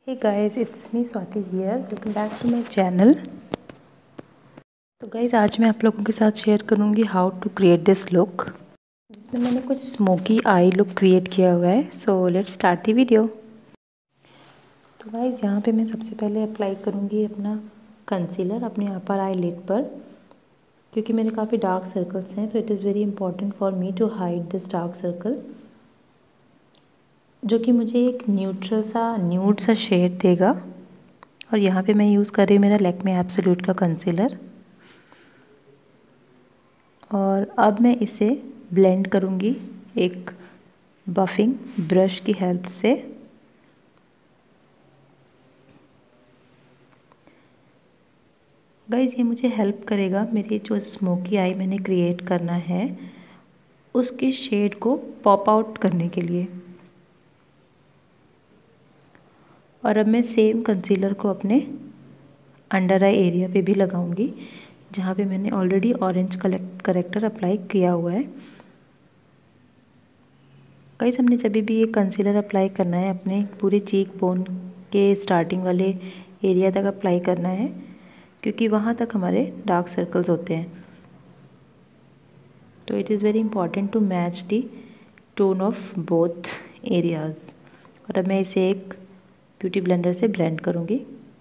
Hey guys, it's me Swati here. Welcome back to my channel. तो guys आज मैं आप लोगों के साथ शेयर करूँगी how to create this look, जिसमें मैंने कुछ स्मोकी आई लुक क्रिएट किया हुआ है. So let's start the video. तो गाइज़ यहाँ पे मैं सबसे पहले अप्लाई करूँगी अपना कंसीलर अपने अपर आई लिड पर, क्योंकि मेरे काफ़ी डार्क सर्कल्स हैं. तो it is very important for me to hide this dark circle, जो कि मुझे एक न्यूड सा शेड देगा. और यहाँ पे मैं यूज़ कर रही हूँ मेरा लैक्मे एब्सोल्यूट का कंसीलर. और अब मैं इसे ब्लेंड करूँगी एक बफिंग ब्रश की हेल्प से. गाइस ये मुझे हेल्प करेगा मेरी जो स्मोकी आई मैंने क्रिएट करना है उसके शेड को पॉप आउट करने के लिए. और अब मैं सेम कंसीलर को अपने अंडर आई एरिया पे भी लगाऊंगी, जहाँ पे मैंने ऑलरेडी ऑरेंज करेक्टर अप्लाई किया हुआ है. गाइस हमने जब भी ये कंसीलर अप्लाई करना है अपने पूरे चीक बोन के स्टार्टिंग वाले एरिया तक अप्लाई करना है, क्योंकि वहाँ तक हमारे डार्क सर्कल्स होते हैं. तो it is very important to match the tone of both areas. और अब मैं इसे एक ब्यूटी ब्लेंडर से ब्लेंड करूँगी.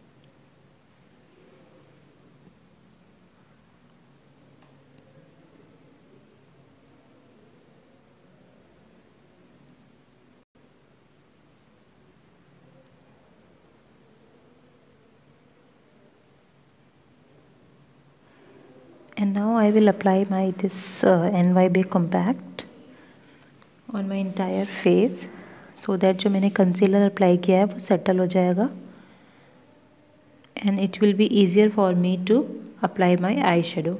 And now I will apply this NYB compact on my entire face, so that जो मैंने कंसीलर अप्लाई किया है वो सेटल हो जाएगा. And it will be easier for me to apply my eyeshadow.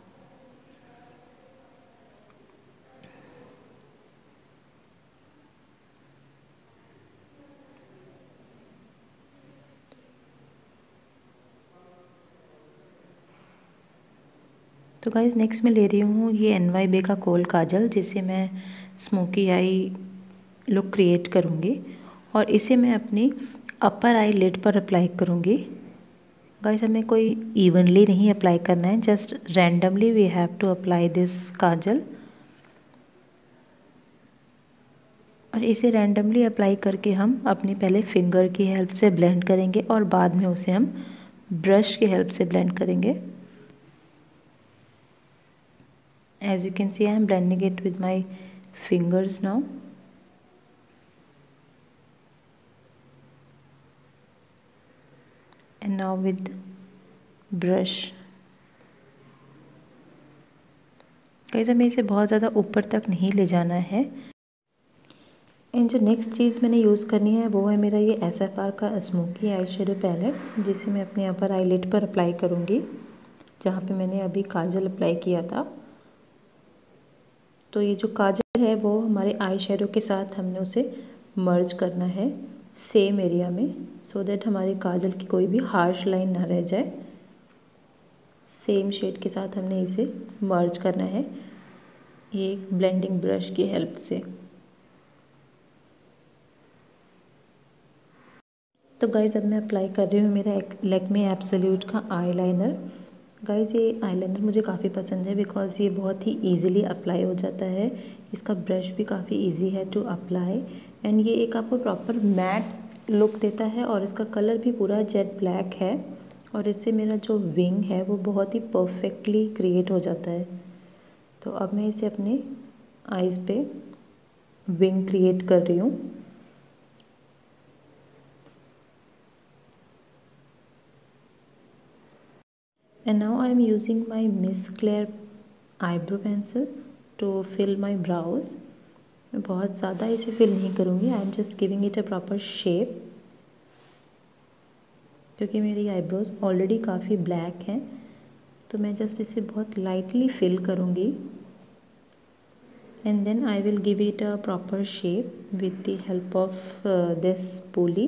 तो गाइज़ नेक्स्ट मैं ले रही हूँ ये NYB का कोल काजल, जिसे मैं स्मोकी आई लुक क्रिएट करूँगी. और इसे मैं अपनी अपर आई लिड पर अप्लाई करूँगी. गाइस हमें कोई इवनली नहीं अप्लाई करना है, just randomly we have to apply this kajal. और इसे रैंडमली अप्लाई करके हम अपनी पहले फिंगर की हेल्प से ब्लेंड करेंगे और बाद में उसे हम ब्रश की हेल्प से ब्लेंड करेंगे. As you can see I am blending it with my fingers now. And now with brush. Guys हमें इसे बहुत ज़्यादा ऊपर तक नहीं ले जाना है. एंड जो नेक्स्ट चीज़ मैंने यूज़ करनी है वो है मेरा ये SFR का स्मोकी आई शेडो पैलेट, जिसे मैं अपने अपर आई लिड पर अप्लाई करूँगी, जहाँ पे मैंने अभी काजल अप्लाई किया था. तो ये जो काजल है वो हमारे आई शेडो के साथ हमने उसे मर्ज करना है सेम एरिया में, सो दैट हमारे काजल की कोई भी हार्श लाइन ना रह जाए. सेम शेड के साथ हमने इसे मर्ज करना है ये एक ब्लेंडिंग ब्रश की हेल्प से. तो गाइज़ अब मैं अप्लाई कर रही हूँ मेरा लैक्मे एब्सोल्यूट का आई लाइनर. गाइज़ ये आई लाइनर मुझे काफ़ी पसंद है, बिकॉज़ ये बहुत ही ईजिली अप्लाई हो जाता है. इसका ब्रश भी काफ़ी ईजी है टू अप्लाई. एंड ये एक आपको प्रॉपर मैट लुक देता है और इसका कलर भी पूरा जेट ब्लैक है. और इससे मेरा जो विंग है वो बहुत ही परफेक्टली क्रिएट हो जाता है. तो अब मैं इसे अपने आईज़ पे विंग क्रिएट कर रही हूँ. And now I am using my Miss Claire eyebrow pencil to fill my brows. मैं बहुत ज़्यादा इसे फिल नहीं करूँगी. I am just giving it a proper shape, क्योंकि मेरी आईब्रोज ऑलरेडी काफ़ी ब्लैक हैं. तो मैं जस्ट इसे बहुत लाइटली फिल करूँगी. And then I will give it a proper shape with the help of this spoolie.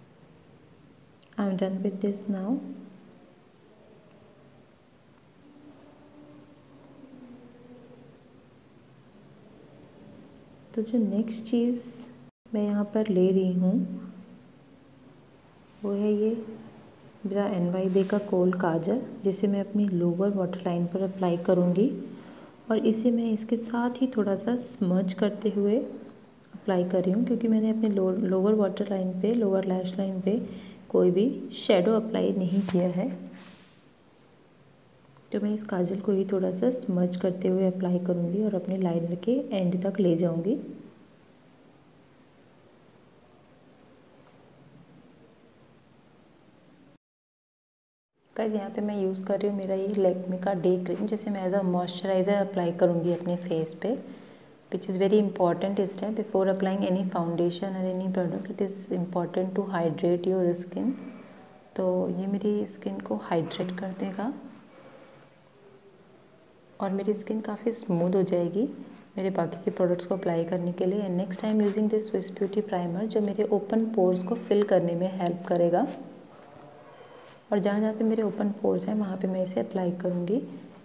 I'm done with this now. तो जो नेक्स्ट चीज़ मैं यहाँ पर ले रही हूँ वो है ये मेरा NYB का कोल काजल, जिसे मैं अपनी लोअर वाटर लाइन पर अप्लाई करूँगी और इसे मैं इसके साथ ही थोड़ा सा स्मज करते हुए अप्लाई कर रही हूँ, क्योंकि मैंने अपने लोअर वाटर लाइन पे, लोअर लैश लाइन पे कोई भी शेडो अप्लाई नहीं किया है। तो मैं इस काजल को ही थोड़ा सा स्मज करते हुए अप्लाई करूँगी और अपने लाइनर के एंड तक ले जाऊँगी। गाइस यहाँ पे मैं यूज़ कर रही हूँ मेरा ये लैक्मे का डे क्रीम, जिसे मैं एज अ मॉइस्चराइज़र अप्लाई करूँगी अपने फेस पे, which is very important step before applying any foundation और any product. It is important to hydrate your skin. तो ये मेरी स्किन को हाइड्रेट कर देगा और मेरी स्किन काफ़ी स्मूथ हो जाएगी मेरे बाकी के प्रोडक्ट्स को अप्लाई करने के लिए। And next time using this Swiss beauty primer, जो मेरे ओपन पोर्स को फिल करने में हेल्प करेगा और जहाँ जहाँ पे मेरे ओपन पोर्स हैं वहाँ पे मैं इसे अप्लाई करूँगी।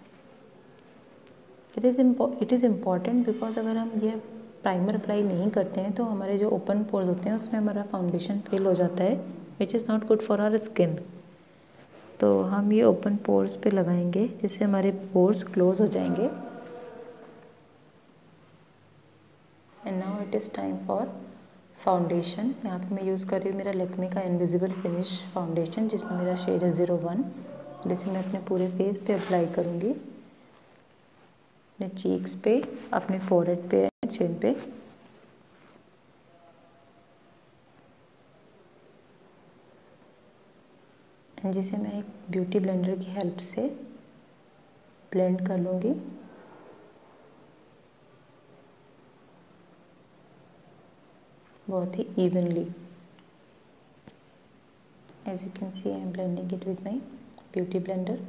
इट इज़ इम्पॉर्टेंट बिकॉज अगर हम ये प्राइमर अप्लाई नहीं करते हैं तो हमारे जो ओपन पोर्स होते हैं उसमें हमारा फाउंडेशन फिल हो जाता है, which is not good for our skin. तो हम ये ओपन पोर्स पे लगाएंगे जिससे हमारे पोर्स क्लोज हो जाएंगे। And now it is time for foundation. यहाँ पे मैं यूज़ कर रही हूँ मेरा लैक्मे का इनविजिबल फिनिश फाउंडेशन, जिसमें मेरा शेड है 01, जिसे मैं अपने पूरे फेस पे अप्लाई करूँगी, अपने चीक्स पे, अपने फोरहेड पे, चिन पे। एंड जिसे मैं एक ब्यूटी ब्लेंडर की हेल्प से ब्लेंड कर लूँगी। बहुत ही evenly. As you can see I am blending it with my beauty blender.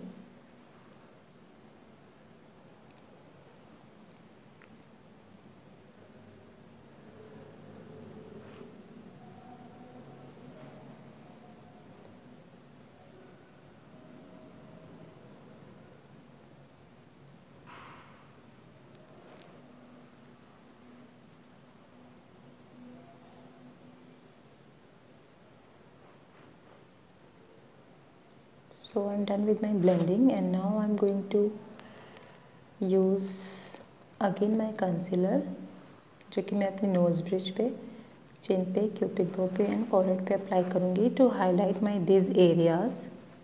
So I'm done with my blending and now I'm going to use again my concealer, जो कि मैं अपनी नोज़ ब्रिज पे, चिन पे, क्यूपिड बो पे and forehead पे apply करूँगी to highlight my this areas.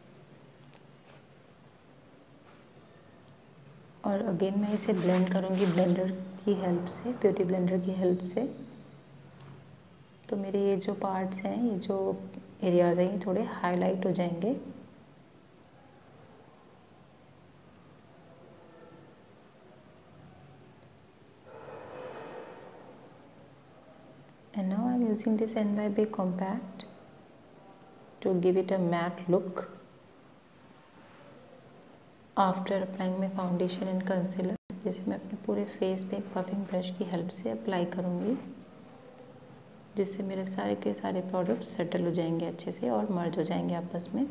और अगेन मैं इसे ब्लेंड करूँगी ब्लेंडर की हेल्प से, ब्यूटी ब्लेंडर की हेल्प से। तो मेरे ये जो पार्ट्स हैं, ये जो एरियाज हैं, ये थोड़े हाईलाइट हो जाएंगे। And now I'm using this NYB compact to give it a matte look after applying my foundation and concealer, जिसे मैं अपने पूरे फेस पे एक पफिंग ब्रश की हेल्प से अप्लाई करूँगी, जिससे मेरे सारे के सारे प्रोडक्ट्स सेटल हो जाएंगे अच्छे से और मर्ज हो जाएंगे आपस में।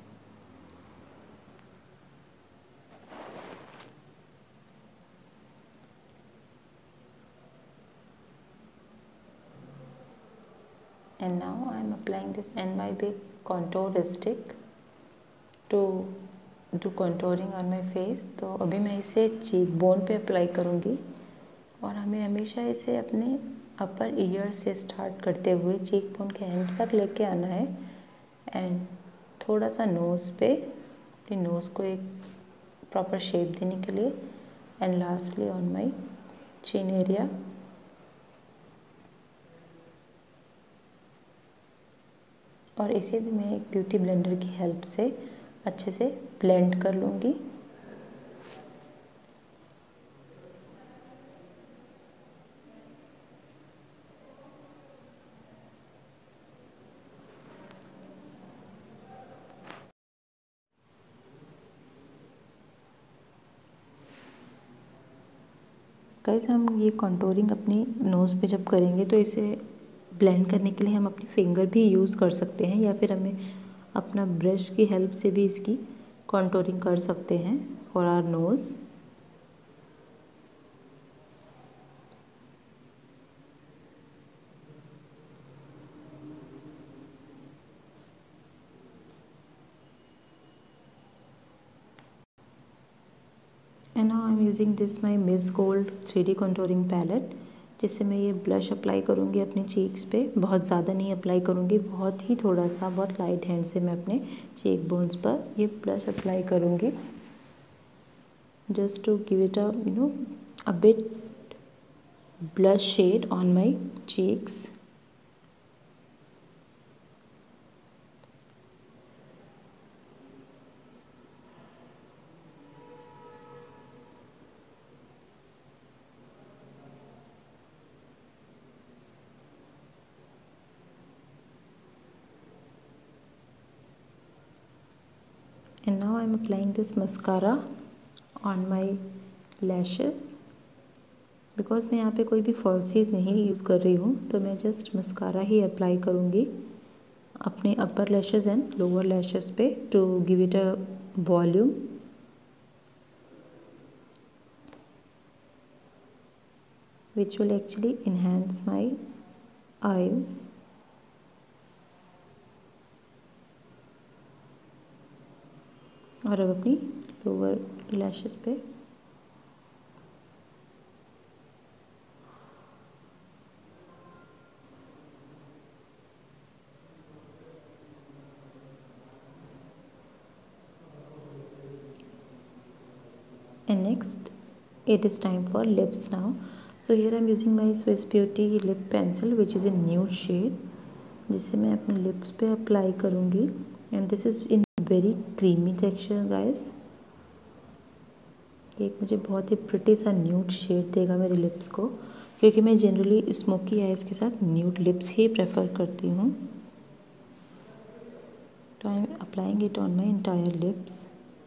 And now I am applying this NYB contour stick to do contouring on my face। तो अभी मैं इसे चीक बोन पे अप्लाई करूँगी और हमें हमेशा इसे अपने अपर ईयर से स्टार्ट करते हुए चीक बोन के एंड तक लेके आना है एंड थोड़ा सा नोज़ पे, अपनी नोज़ को एक प्रॉपर शेप देने के लिए, and lastly on my chin area. और इसे भी मैं एक ब्यूटी ब्लेंडर की हेल्प से अच्छे से ब्लेंड कर लूँगी। गाइस हम ये कॉन्टोरिंग अपनी नोज़ पे जब करेंगे तो इसे ब्लेंड करने के लिए हम अपनी फिंगर भी यूज़ कर सकते हैं, या फिर हमें अपना ब्रश की हेल्प से भी इसकी कॉन्टोरिंग कर सकते हैं for our nose. And now I am using this my Miss Gold 3D contouring palette, जिससे मैं ये ब्लश अप्लाई करूँगी अपने चीक्स पे। बहुत ज़्यादा नहीं अप्लाई करूँगी, बहुत ही थोड़ा सा, बहुत लाइट हैंड से मैं अपने चीक बोन्स पर ये ब्लश अप्लाई करूँगी, just to give it a bit blush shade on my cheeks. And now I'm applying this mascara on my lashes. Because मैं यहाँ पे कोई भी फॉल्सीज नहीं यूज़ कर रही हूँ, तो मैं जस्ट मस्कारा ही अप्लाई करूँगी अपने upper lashes and lower lashes पे to give it a volume. Which will actually enhance my eyes. और अब अपनी लोअर लैशेज़ पे and next it is time for lips now. So here I am using my Swiss Beauty lip pencil which is in nude shade, जिसे मैं अपने lips पे apply करूँगी and this is in very creamy texture guys। एक मुझे बहुत ही pretty सा न्यूड शेड देगा मेरे लिप्स को, क्योंकि मैं जनरली स्मोकी आइज़ के साथ न्यूड लिप्स ही प्रेफर करती हूँ। तो I am applying it on my entire lips.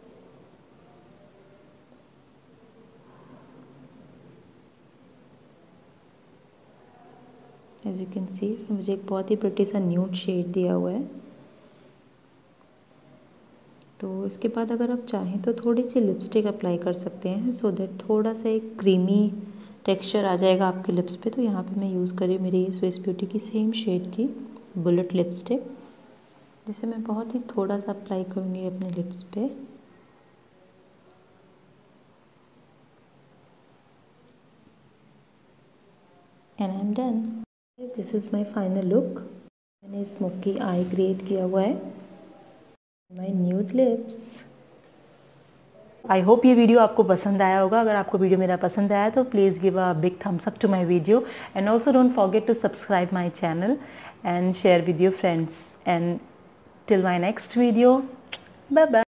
As you can see इसने मुझे एक बहुत ही प्रिटी सा न्यूड शेड दिया हुआ है। तो इसके बाद अगर आप चाहें तो थोड़ी सी लिपस्टिक अप्लाई कर सकते हैं, सो दैट थोड़ा सा एक क्रीमी टेक्सचर आ जाएगा आपके लिप्स पे। तो यहाँ पे मैं यूज़ कर रही हूँ मेरी स्विस ब्यूटी की सेम शेड की बुलेट लिपस्टिक, जिसे मैं बहुत ही थोड़ा सा अप्लाई करूँगी अपने लिप्स पे। And I am done. This is my final look. मैंने स्मोकी आई क्रिएट किया हुआ है, my nude lips. I hope ये वीडियो आपको पसंद आया होगा। अगर आपको वीडियो मेरा पसंद आया तो please give a big thumbs up to my video and also don't forget to subscribe my channel and share with your friends, and till my next video, bye bye.